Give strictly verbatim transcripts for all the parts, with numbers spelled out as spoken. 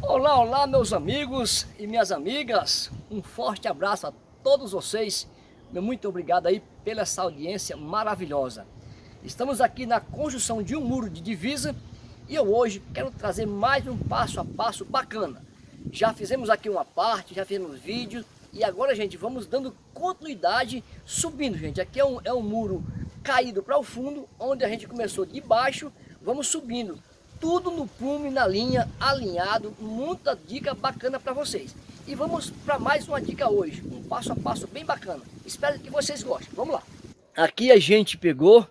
Olá, olá meus amigos e minhas amigas, um forte abraço a todos vocês, meu muito obrigado aí pela essa audiência maravilhosa. Estamos aqui na construção de um muro de divisa e eu hoje quero trazer mais um passo a passo bacana. Já fizemos aqui uma parte, já fizemos vídeo e agora, gente, vamos dando continuidade subindo, gente. Aqui é um, é um muro caído para o fundo, onde a gente começou de baixo, vamos subindo. Tudo no prumo e na linha, alinhado, muita dica bacana para vocês. E vamos para mais uma dica hoje, um passo a passo bem bacana. Espero que vocês gostem, vamos lá. Aqui a gente pegou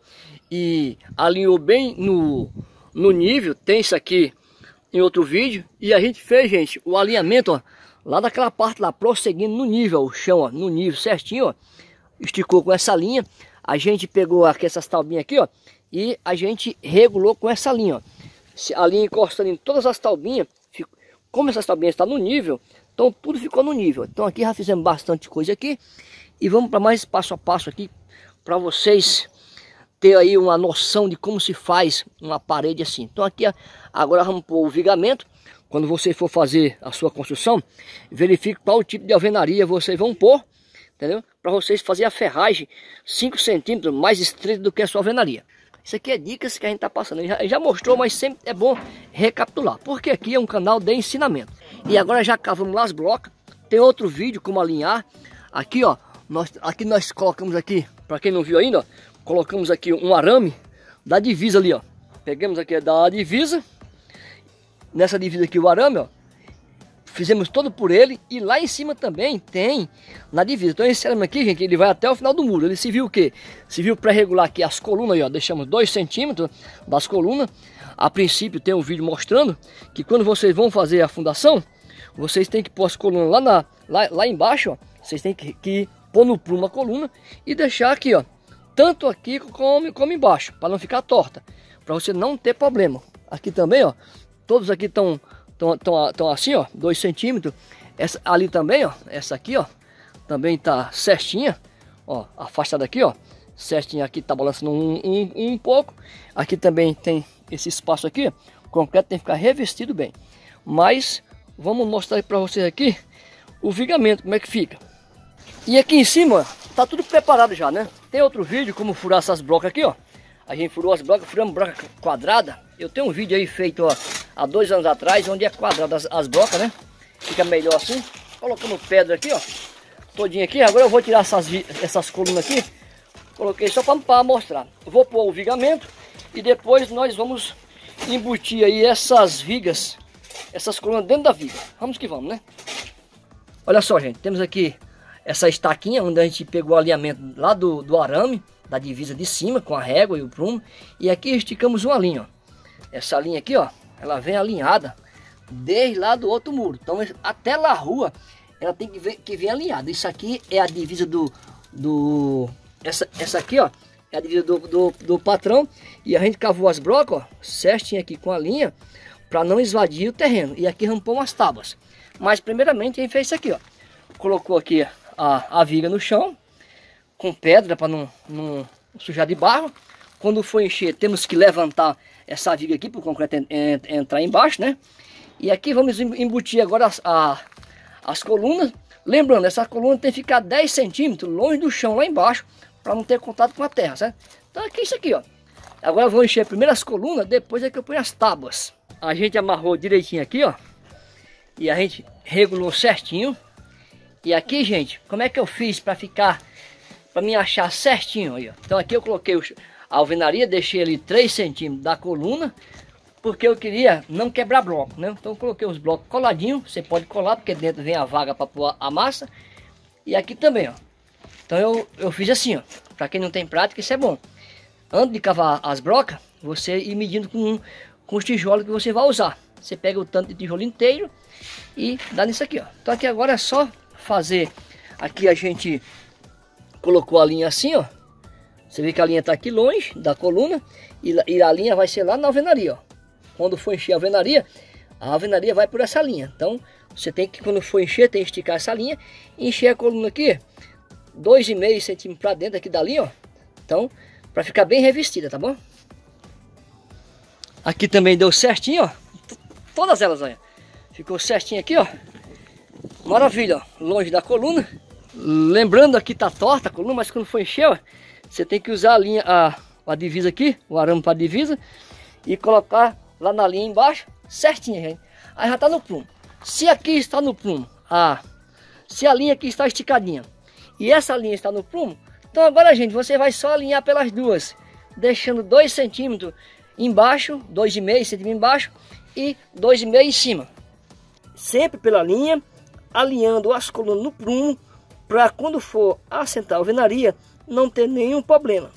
e alinhou bem no, no nível, tem isso aqui em outro vídeo. E a gente fez, gente, o alinhamento, ó, lá daquela parte lá, prosseguindo no nível, o chão, ó, no nível certinho, ó, esticou com essa linha. A gente pegou aqui essas taubinhas aqui, ó, e a gente regulou com essa linha, ó. A linha encostando em todas as taubinhas, como essas taubinhas estão no nível, então tudo ficou no nível. Então aqui já fizemos bastante coisa aqui e vamos para mais passo a passo aqui para vocês ter aí uma noção de como se faz uma parede assim. Então aqui agora vamos pôr o vigamento. Quando você for fazer a sua construção, verifique qual tipo de alvenaria vocês vão pôr, entendeu? Para vocês fazerem a ferragem cinco centímetros mais estreita do que a sua alvenaria. Isso aqui é dicas que a gente está passando. Ele já, ele já mostrou, mas sempre é bom recapitular. Porque aqui é um canal de ensinamento. E agora já cavamos lá as blocas. Tem outro vídeo como alinhar. Aqui, ó. Nós, aqui nós colocamos aqui, para quem não viu ainda, ó, colocamos aqui um arame da divisa ali, ó. Pegamos aqui da divisa. Nessa divisa aqui o arame, ó. Fizemos todo por ele e lá em cima também tem na divisa. Então esse arame aqui, gente, ele vai até o final do muro. Ele se viu o quê? Se viu para regular aqui as colunas aí, ó. Deixamos dois centímetros das colunas. A princípio tem um vídeo mostrando que quando vocês vão fazer a fundação, vocês têm que pôr as colunas lá, na, lá, lá embaixo, ó. Vocês têm que, que pôr no prumo a coluna e deixar aqui, ó. Tanto aqui como, como embaixo, para não ficar torta. Para você não ter problema. Aqui também, ó. Todos aqui estão... Estão assim, ó, dois centímetros. Essa ali também, ó, essa aqui, ó, também tá certinha, ó, afastada aqui, ó, certinha aqui, tá balançando um, um, um pouco. Aqui também tem esse espaço aqui, o concreto tem que ficar revestido bem. Mas vamos mostrar para vocês aqui o vigamento, como é que fica. E aqui em cima, ó, tá tudo preparado já, né? Tem outro vídeo como furar essas brocas aqui, ó. A gente furou as brocas, furamos broca quadrada. Eu tenho um vídeo aí feito, ó, há dois anos atrás, onde é quadrada as, as brocas, né? Fica melhor assim. Colocando pedra aqui, ó, todinha aqui. Agora eu vou tirar essas, essas colunas aqui. Coloquei só para mostrar. Eu vou pôr o vigamento e depois nós vamos embutir aí essas vigas, essas colunas dentro da viga. Vamos que vamos, né? Olha só, gente, temos aqui essa estaquinha onde a gente pegou o alinhamento lá do, do arame, da divisa de cima, com a régua e o prumo. E aqui esticamos uma linha, ó. Essa linha aqui, ó, ela vem alinhada desde lá do outro muro. Então até lá a rua ela tem que, ver, que vir alinhada. Isso aqui é a divisa do... do essa, essa aqui, ó, é a divisa do, do, do patrão. E a gente cavou as brocas, ó, certinho aqui com a linha, para não esvadir o terreno. E aqui rampou umas tábuas. Mas primeiramente a gente fez isso aqui, ó. Colocou aqui a, a viga no chão, com pedra para não, não sujar de barro. Quando for encher, temos que levantar essa viga aqui para o concreto en, en, entrar embaixo, né? E aqui vamos embutir agora as, a, as colunas. Lembrando, essa coluna tem que ficar dez centímetros longe do chão lá embaixo, para não ter contato com a terra, certo? Então aqui é isso aqui, ó. Agora eu vou encher primeiro as colunas, depois é que eu ponho as tábuas. A gente amarrou direitinho aqui, ó. E a gente regulou certinho. E aqui, gente, como é que eu fiz para ficar, para me achar certinho aí, ó. Então aqui eu coloquei o... a alvenaria, deixei ali três centímetros da coluna, porque eu queria não quebrar bloco, né? Então eu coloquei os blocos coladinhos, você pode colar, porque dentro vem a vaga para pôr a massa. E aqui também, ó. Então eu, eu fiz assim, ó. Para quem não tem prática, isso é bom. Antes de cavar as brocas, você ir medindo com, com os tijolos que você vai usar. Você pega o tanto de tijolo inteiro e dá nisso aqui, ó. Então aqui agora é só fazer. Aqui a gente colocou a linha assim, ó. Você vê que a linha está aqui longe da coluna e, e a linha vai ser lá na alvenaria, ó. Quando for encher a alvenaria, a alvenaria vai por essa linha. Então, você tem que, quando for encher, tem que esticar essa linha e encher a coluna aqui, dois vírgula cinco centímetros para dentro aqui da linha, ó. Então, para ficar bem revestida, tá bom? Aqui também deu certinho, ó. Todas elas, olha. Ficou certinho aqui, ó. Maravilha, ó. Longe da coluna. Lembrando, aqui tá torta a coluna, mas quando for encher, ó, você tem que usar a linha, a, a divisa aqui, o arame para divisa, e colocar lá na linha embaixo, certinho, gente. Aí já tá no prumo. Se aqui está no prumo, a, se a linha aqui está esticadinha e essa linha está no prumo, então agora, gente, você vai só alinhar pelas duas, deixando dois centímetros embaixo, dois e meio centímetros embaixo e dois e meio em cima. Sempre pela linha, alinhando as colunas no prumo, para quando for assentar a alvenaria, não ter nenhum problema.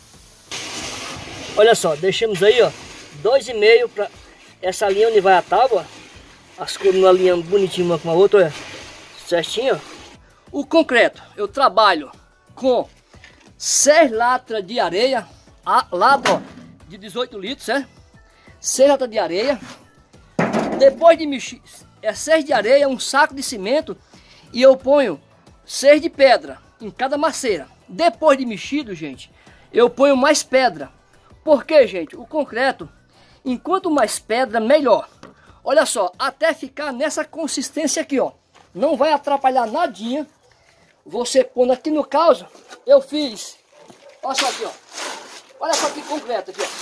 Olha só, deixamos aí, ó, dois e meio para essa linha onde vai a tábua, as colunas alinhando bonitinho uma com a outra, olha, certinho, ó. O concreto, eu trabalho com seis latas de areia, a lata, ó, de dezoito litros, é? seis latas de areia. Depois de mexer, é seis de areia, um saco de cimento, e eu ponho seis de pedra em cada maceira. Depois de mexido, gente, eu ponho mais pedra. Porque, gente, o concreto, enquanto mais pedra, melhor. Olha só, até ficar nessa consistência aqui, ó. Não vai atrapalhar nadinha. Você pondo aqui no caso, eu fiz, olha só aqui, ó. Olha só que concreto aqui, ó.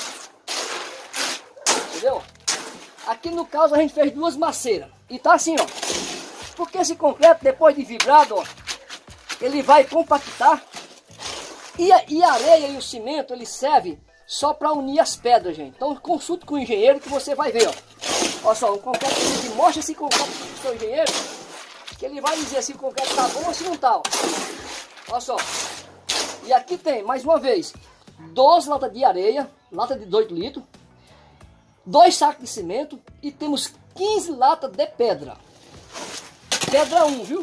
Entendeu? Aqui no caso a gente fez duas maceiras. E tá assim, ó. Porque esse concreto, depois de vibrado, ó, ele vai compactar. E a, e a areia e o cimento, ele serve só para unir as pedras, gente. Então consulte com o engenheiro que você vai ver, ó. Olha só, o concreto que mostra esse concreto pro seu engenheiro, que ele vai dizer se o concreto tá bom ou se não tá, ó. Olha só. E aqui tem, mais uma vez, doze latas de areia, lata de dois litros, dois sacos de cimento e temos quinze latas de pedra. Pedra um, viu?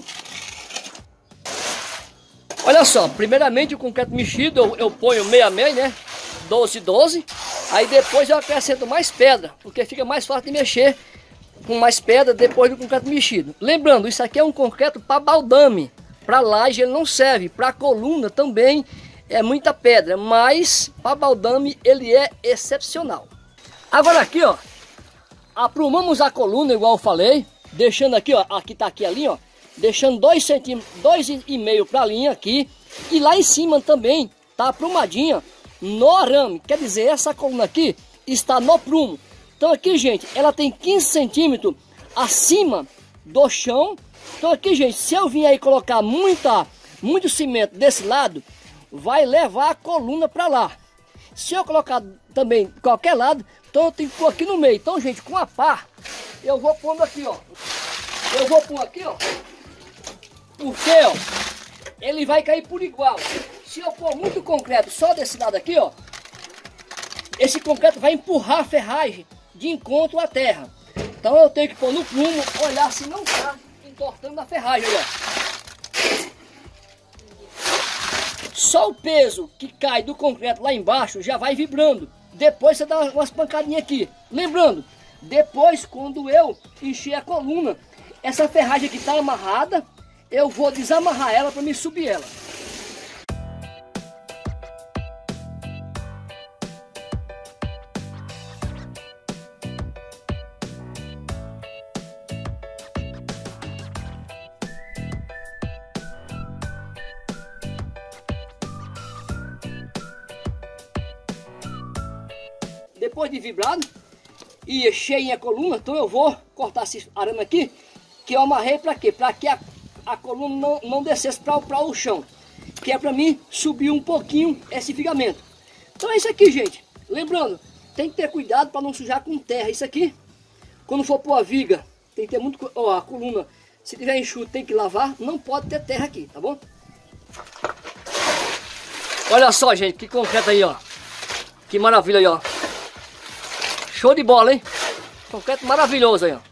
Olha só, primeiramente o concreto mexido eu, eu ponho meio a meio, né? doze, doze. Aí depois eu acrescento mais pedra, porque fica mais fácil de mexer com mais pedra depois do concreto mexido. Lembrando, isso aqui é um concreto para baldame. Para laje ele não serve, para coluna também é muita pedra, mas para baldame ele é excepcional. Agora aqui, ó, aprumamos a coluna igual eu falei, deixando aqui, ó, aqui tá aqui a linha, ó, deixando dois centímetros, dois e meio para a linha aqui, e lá em cima também tá aprumadinha no arame, quer dizer, essa coluna aqui está no prumo. Então aqui, gente, ela tem quinze centímetros acima do chão. Então aqui, gente, se eu vim aí colocar muita, muito cimento desse lado, vai levar a coluna para lá. Se eu colocar também qualquer lado, então eu tenho que pôr aqui no meio. Então, gente, com a pá, eu vou pondo aqui, ó. Eu vou pôr aqui, ó. Porque, ó, ele vai cair por igual. Se eu pôr muito concreto só desse lado aqui, ó, esse concreto vai empurrar a ferragem de encontro à terra. Então eu tenho que pôr no prumo, olhar se não está entortando a ferragem, ó. Só o peso que cai do concreto lá embaixo já vai vibrando. Depois você dá umas pancadinhas aqui. Lembrando, depois quando eu encher a coluna, essa ferragem que está amarrada, eu vou desamarrar ela para me subir ela. Depois de vibrado e cheio a coluna, então eu vou cortar esse arame aqui, que eu amarrei para quê? Para que a, a coluna não, não descesse para o chão, que é para mim subir um pouquinho esse vigamento. Então é isso aqui, gente. Lembrando, tem que ter cuidado para não sujar com terra. Isso aqui, quando for pôr a viga, tem que ter muito, ó, a coluna, se tiver enxuto, tem que lavar, não pode ter terra aqui, tá bom? Olha só, gente, que concreto aí, ó. Que maravilha aí, ó. Show de bola, hein? Concreto maravilhoso aí, ó.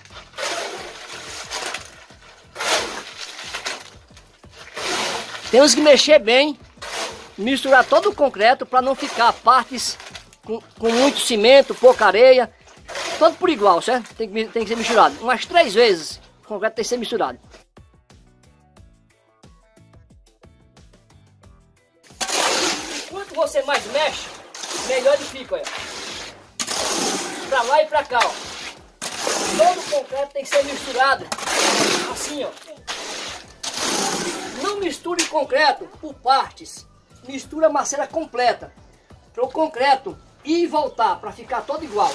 Temos que mexer bem, misturar todo o concreto para não ficar partes com, com muito cimento, pouca areia. Todo por igual, certo? Tem que, tem que ser misturado. Umas três vezes o concreto tem que ser misturado. Quanto você mais mexe, melhor ele fica, olha. Pra lá e pra cá, ó. Todo o concreto tem que ser misturado assim, ó. Não misture o concreto por partes. Mistura a maceira completa. Para o concreto ir e voltar, para ficar todo igual.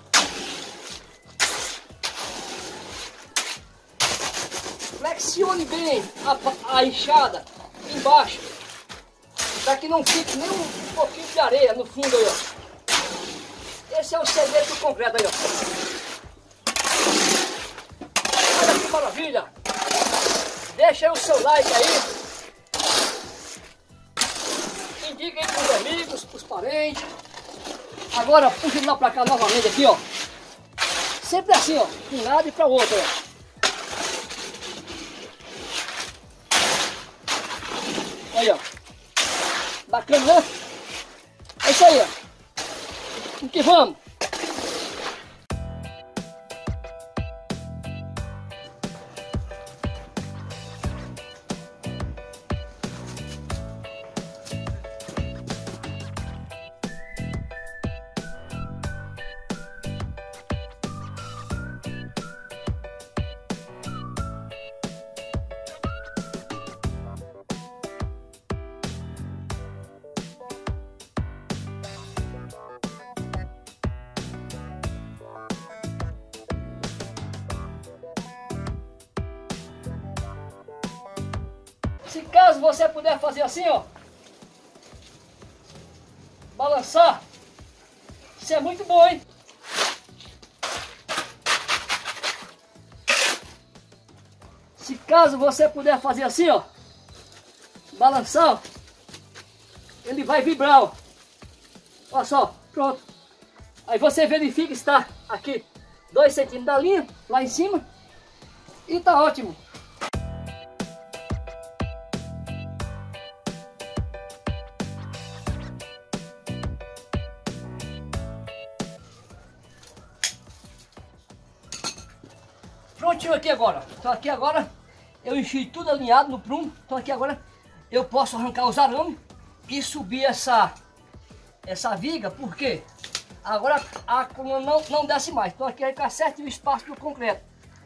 Flexione bem a, a enxada embaixo, para que não fique nem um pouquinho de areia no fundo aí, ó. Esse é o segredo do concreto aí, ó. Olha que maravilha! Deixa aí o seu like aí. Indica aí para os amigos, para os parentes. Agora puxa lá para cá novamente aqui, ó. Sempre assim, ó, de um lado e para o outro, ó. Aí, ó. Bacana, né? É isso aí, ó. Vamos que vamos. Se caso você puder fazer assim, ó, balançar, isso é muito bom, hein? Se caso você puder fazer assim, ó, balançar, ó, ele vai vibrar, ó. Olha só, pronto. Aí você verifica que está aqui dois centímetros da linha, lá em cima, e tá ótimo. Prontinho aqui agora. Então aqui agora eu enchi tudo alinhado no prumo. Então aqui agora eu posso arrancar os arames e subir essa essa viga, porque agora a coluna não, não desce mais. Então aqui vai ficar certinho o espaço do concreto.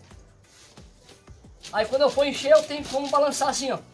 Aí quando eu for encher eu tenho como balançar assim, ó.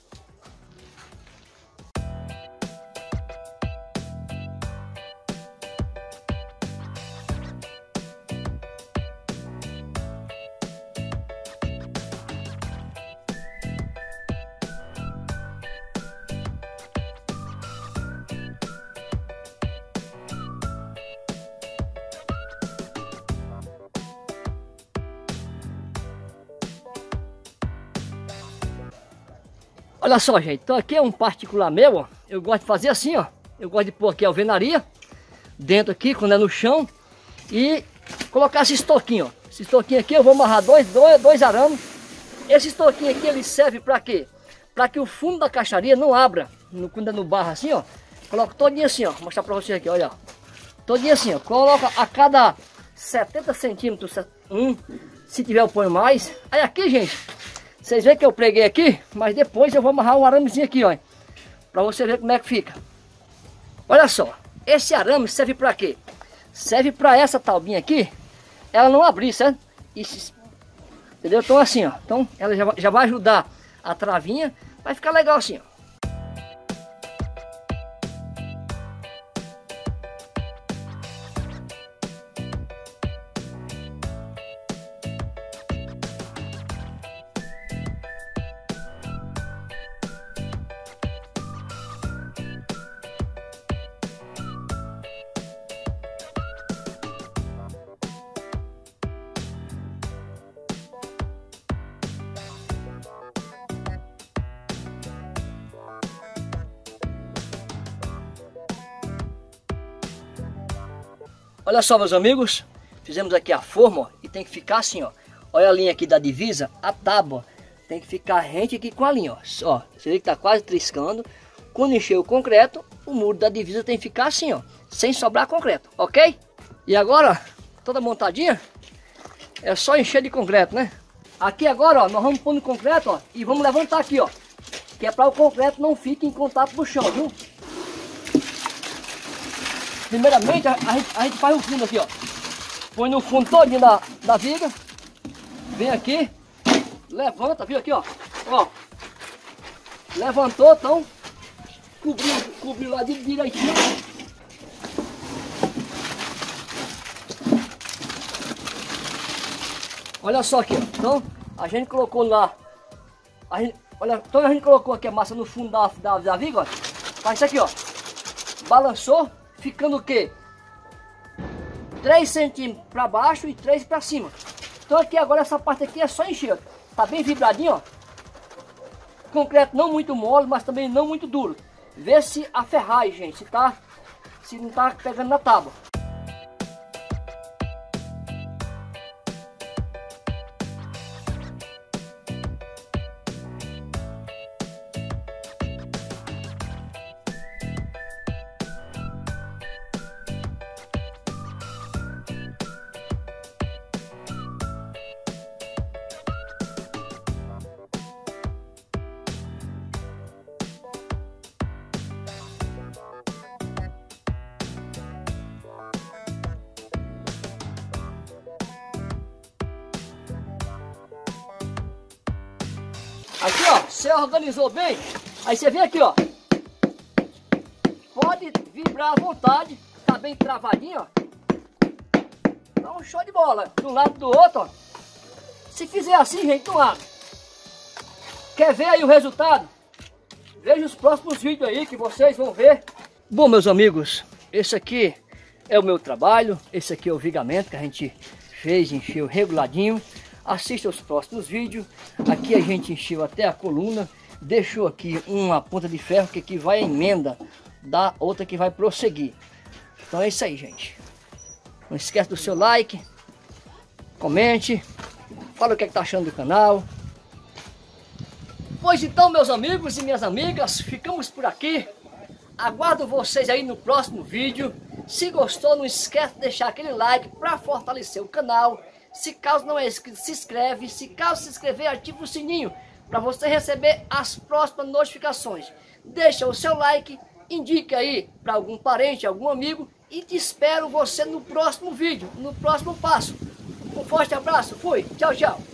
Olha só, gente, então aqui é um particular meu, ó. Eu gosto de fazer assim, ó. Eu gosto de pôr aqui a alvenaria dentro aqui, quando é no chão, e colocar esse estoquinho, ó. Esse estoquinho aqui eu vou amarrar dois, dois, dois arames. Esse estoquinho aqui ele serve para quê? Para que o fundo da caixaria não abra, no, quando é no barro assim, ó. Coloco todinho assim, ó. Vou mostrar para vocês aqui, olha, ó. Todinho assim, ó. Coloca a cada setenta centímetros, um, se tiver eu ponho mais. Aí aqui, gente, vocês veem que eu preguei aqui, mas depois eu vou amarrar um aramezinho aqui, ó. Pra você ver como é que fica. Olha só, esse arame serve pra quê? Serve pra essa taubinha aqui, ela não abrir, certo? Isso, entendeu? Então assim, ó. Então ela já, já vai ajudar a travinha, vai ficar legal assim, ó. Olha só, meus amigos, fizemos aqui a forma, ó, e tem que ficar assim, ó. Olha a linha aqui da divisa, a tábua tem que ficar rente aqui com a linha, ó. Ó, você vê que tá quase triscando. Quando encher o concreto, o muro da divisa tem que ficar assim, ó, sem sobrar concreto, ok? E agora, toda montadinha, é só encher de concreto, né? Aqui agora, ó, nós vamos pôr no concreto, ó, e vamos levantar aqui, ó, que é para o concreto não fique em contato com o chão, viu? Primeiramente, a, a, gente, a gente faz um fundo aqui, ó. põe no fundo todinho da, da viga. Vem aqui, levanta, viu aqui, ó. Ó. Levantou, então, cobriu, cobriu lá de direitinho. Olha só aqui, ó. Então, a gente colocou lá, a gente, olha, então a gente colocou aqui a massa no fundo da, da, da viga, ó. Faz isso aqui, ó. Balançou, ficando o quê? três centímetros para baixo e três para cima. Então aqui agora essa parte aqui é só encher. Tá bem vibradinho, ó. Concreto não muito mole, mas também não muito duro. Vê se a ferragem, gente, se tá, se não tá pegando na tábua. Aqui, ó, você organizou bem, aí você vem aqui, ó, pode vibrar à vontade, tá bem travadinho, ó, dá um show de bola, de um lado do outro, ó. Se fizer assim, gente, não abre. Quer ver aí o resultado? Veja os próximos vídeos aí que vocês vão ver. Bom, meus amigos, esse aqui é o meu trabalho, esse aqui é o vigamento que a gente fez, encheu reguladinho. Assista os próximos vídeos. Aqui a gente encheu até a coluna, deixou aqui uma ponta de ferro que aqui vai a emenda da outra que vai prosseguir. Então é isso aí, gente. Não esquece do seu like, comente, fala o que é que tá achando do canal. Pois então, meus amigos e minhas amigas, ficamos por aqui. Aguardo vocês aí no próximo vídeo. Se gostou, não esquece de deixar aquele like para fortalecer o canal. Se caso não é inscrito, se inscreve. Se caso se inscrever, ativa o sininho para você receber as próximas notificações. Deixa o seu like, indique aí para algum parente, algum amigo. E te espero você no próximo vídeo, no próximo passo. Um forte abraço, fui, tchau, tchau.